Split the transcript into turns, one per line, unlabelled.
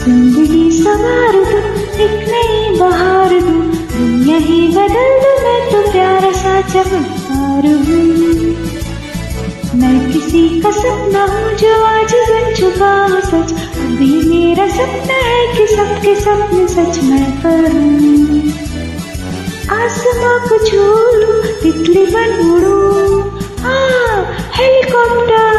जिंदगी संवार दूं, एक नई बहार दूं, दुनिया ही बदल दूं, मैं तो प्यारा सा चमत्कार हूँ। मैं किसी का सपना हूँ जो आज बन चुका हूँ सच। अभी मेरा सपना है कि सबके सपने सच मैं करूँ। आसमां को छू लूं, तितली बन उड़ूं, हाँ हेलीकॉप्टर